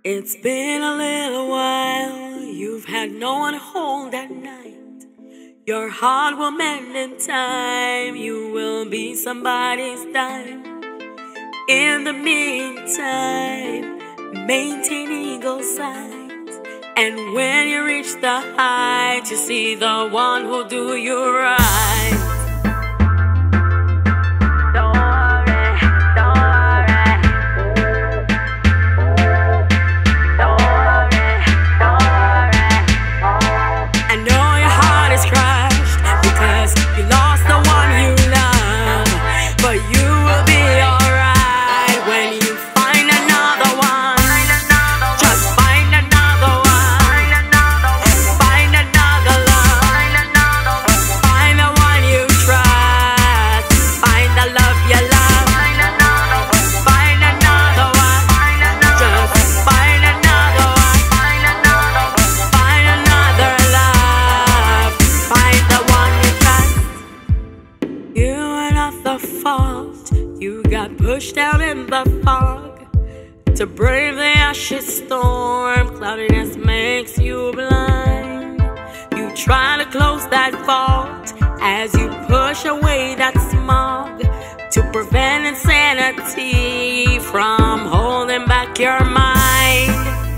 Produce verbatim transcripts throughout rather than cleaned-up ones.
It's been a little while, you've had no one to hold at night. Your heart will mend in time, you will be somebody's dime. In the meantime, maintain eagle sight, and when you reach the height, you see the one who'll do you right. You got pushed out in the fog to brave the ashy storm. Cloudiness makes you blind. You try to close that fault as you push away that smog to prevent insanity from holding back your mind.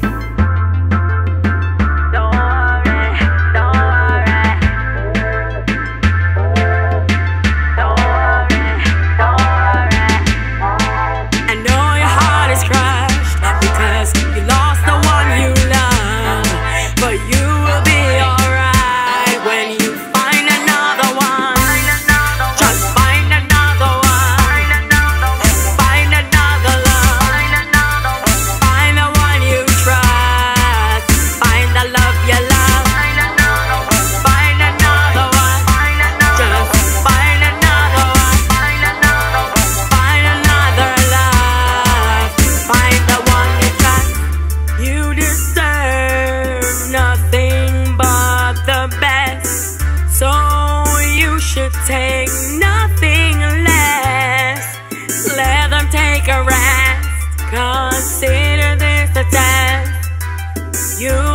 Take nothing less. Let them take a rest. Consider this a test. You